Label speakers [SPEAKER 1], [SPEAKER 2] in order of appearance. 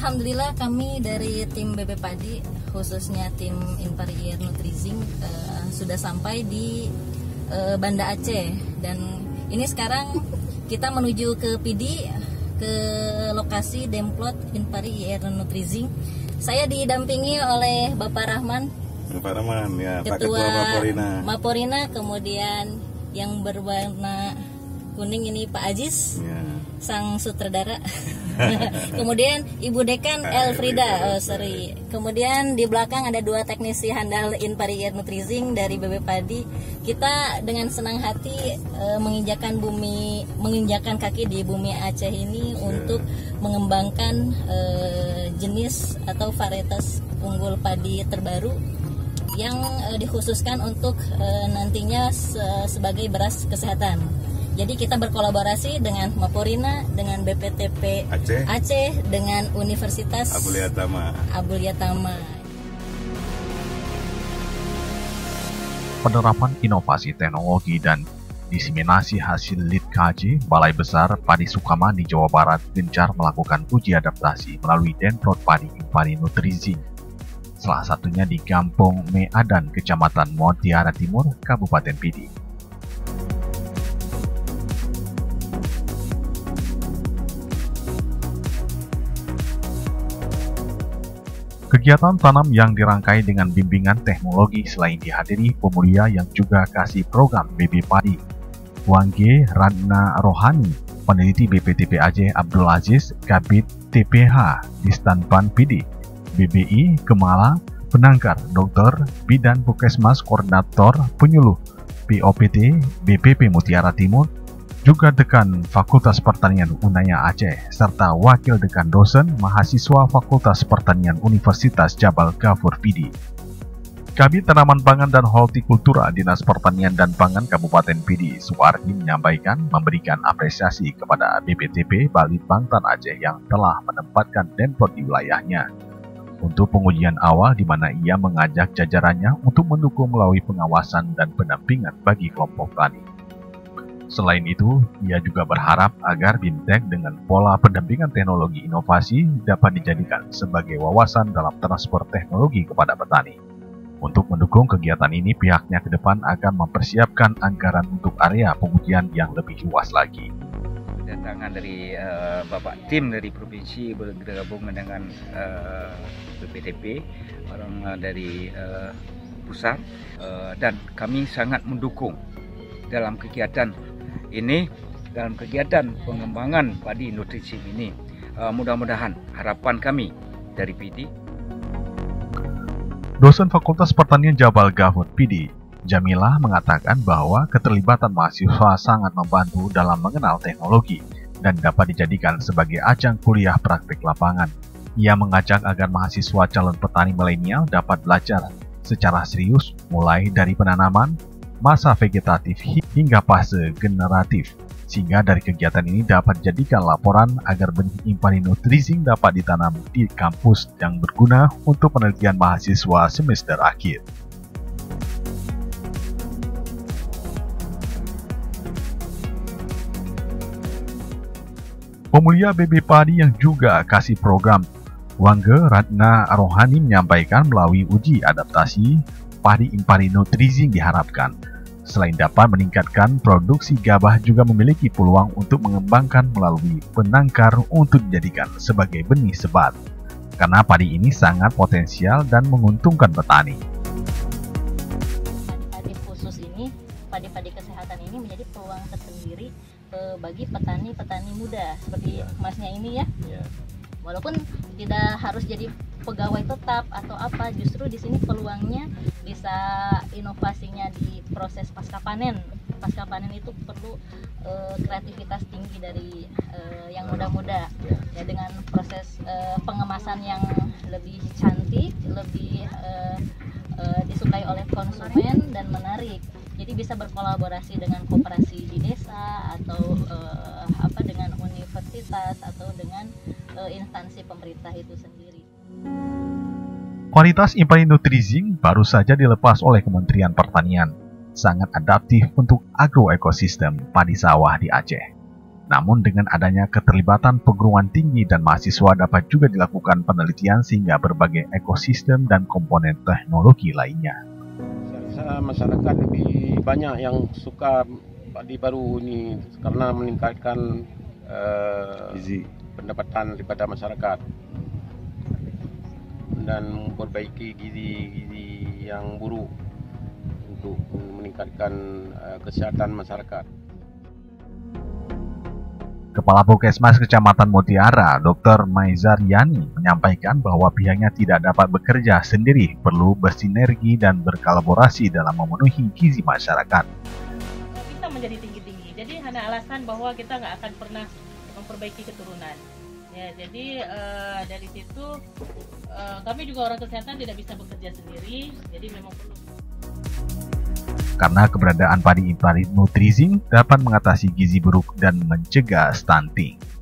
[SPEAKER 1] Alhamdulillah kami dari tim BB Padi, khususnya tim Impari Air Nutrizing, sudah sampai di Banda Aceh. Dan ini sekarang kita menuju ke PD, ke lokasi Demplot Impari Air Nutrizing. Saya didampingi oleh Bapak Rahman,
[SPEAKER 2] ya,
[SPEAKER 1] Ketua
[SPEAKER 2] Maporina.
[SPEAKER 1] Maporina, kemudian yang berwarna kuning ini Pak Aziz, ya, sang sutradara. Kemudian Ibu Dekan Elfrida, kemudian di belakang ada dua teknisi handal Impari Air Nutrizing dari BB Padi. Kita dengan senang hati menginjakan kaki di bumi Aceh ini untuk mengembangkan jenis atau varietas unggul padi terbaru yang dikhususkan untuk nantinya sebagai beras kesehatan. Jadi kita berkolaborasi dengan Maporina, dengan BPTP Aceh, dengan Universitas Abuliatama.
[SPEAKER 3] Penerapan inovasi teknologi dan diseminasi hasil LIDKJ, Balai Besar Padi Sukamandi, Jawa Barat gencar melakukan uji adaptasi melalui Demplot Padi Impari Nutrizing. Salah satunya di Kampung Meadan, Kecamatan Mutiara Timur, Kabupaten Pidi. Kegiatan tanam yang dirangkai dengan bimbingan teknologi selain dihadiri pemulia yang juga kasih program BB Padi. Wangge Ratna Rohani, peneliti BPTP Aceh Abdul Aziz, Kabid TPH di Stanpan Pidi, BBI Kemala, penangkar Dr. Bidan Puskesmas Koordinator Penyuluh POPT BPP Mutiara Timur, juga Dekan Fakultas Pertanian Unaya Aceh, serta Wakil Dekan Dosen Mahasiswa Fakultas Pertanian Universitas Jabal Ghafur Pidi. Kabid Tanaman Pangan dan Hortikultura Dinas Pertanian dan Pangan Kabupaten Pidi, Suwardi, menyampaikan memberikan apresiasi kepada BPTP Balitbangtan Aceh yang telah menempatkan Demplot di wilayahnya untuk pengujian awal, di mana ia mengajak jajarannya untuk mendukung melalui pengawasan dan pendampingan bagi kelompok tani. Selain itu, ia juga berharap agar BIMTEK dengan pola pendampingan teknologi inovasi dapat dijadikan sebagai wawasan dalam transfer teknologi kepada petani. Untuk mendukung kegiatan ini, pihaknya ke depan akan mempersiapkan anggaran untuk area pengujian yang lebih luas lagi.
[SPEAKER 4] Kedatangan dari Bapak tim dari Provinsi bergabung dengan BPTP, orang dari pusat, dan kami sangat mendukung dalam kegiatan ini, dalam kegiatan pengembangan padi nutrisi ini. Mudah-mudahan harapan kami dari PD.
[SPEAKER 3] Dosen Fakultas Pertanian Jabal Ghafur Pidi, Jamilah, mengatakan bahwa keterlibatan mahasiswa sangat membantu dalam mengenal teknologi dan dapat dijadikan sebagai ajang kuliah praktik lapangan. Ia mengajak agar mahasiswa calon petani milenial dapat belajar secara serius mulai dari penanaman, masa vegetatif hingga fase generatif, sehingga dari kegiatan ini dapat dijadikan laporan agar benih Impari Nutrizing dapat ditanam di kampus yang berguna untuk penelitian mahasiswa semester akhir. Pemulia BB Padi yang juga kasih program, Wangge Ratna Rohani, menyampaikan melalui uji adaptasi padi Impari Nutrizing diharapkan selain dapat meningkatkan produksi gabah, juga memiliki peluang untuk mengembangkan melalui penangkar untuk dijadikan sebagai benih sebat, karena padi ini sangat potensial dan menguntungkan petani.
[SPEAKER 1] Padi khusus ini, padi-padi kesehatan ini menjadi peluang tersendiri bagi petani-petani muda seperti masnya ini ya. Walaupun tidak harus jadi pegawai tetap atau apa, justru di sini peluangnya bisa inovasinya di proses pasca panen. Pasca panen itu perlu kreativitas tinggi dari yang muda-muda ya, dengan proses pengemasan yang lebih cantik, lebih disukai oleh konsumen dan menarik. Jadi bisa berkolaborasi dengan koperasi di desa atau dengan universitas atau dengan instansi pemerintah itu sendiri.
[SPEAKER 3] Kualitas Impari Nutrizing baru saja dilepas oleh Kementerian Pertanian, sangat adaptif untuk agroekosistem padi sawah di Aceh. Namun dengan adanya keterlibatan perguruan tinggi dan mahasiswa dapat juga dilakukan penelitian sehingga berbagai ekosistem dan komponen teknologi lainnya.
[SPEAKER 5] Saya rasa masyarakat lebih banyak yang suka padi baru ini karena meningkatkan pendapatan daripada masyarakat dan memperbaiki gizi yang buruk untuk meningkatkan kesihatan masyarakat.
[SPEAKER 3] Kepala Puskesmas Kecamatan Mutiara, Dr. Maizaryani, menyampaikan bahwa pihaknya tidak dapat bekerja sendiri, perlu bersinergi dan berkolaborasi dalam memenuhi gizi masyarakat.
[SPEAKER 6] Kita menjadi tinggi-tinggi, jadi hanya alasan bahwa kita nggak akan pernah memperbaiki keturunan. Ya, jadi dari situ kami juga orang kesehatan tidak bisa bekerja sendiri, jadi memang perlu.
[SPEAKER 3] Karena keberadaan padi impari Nutrizing dapat mengatasi gizi buruk dan mencegah stunting.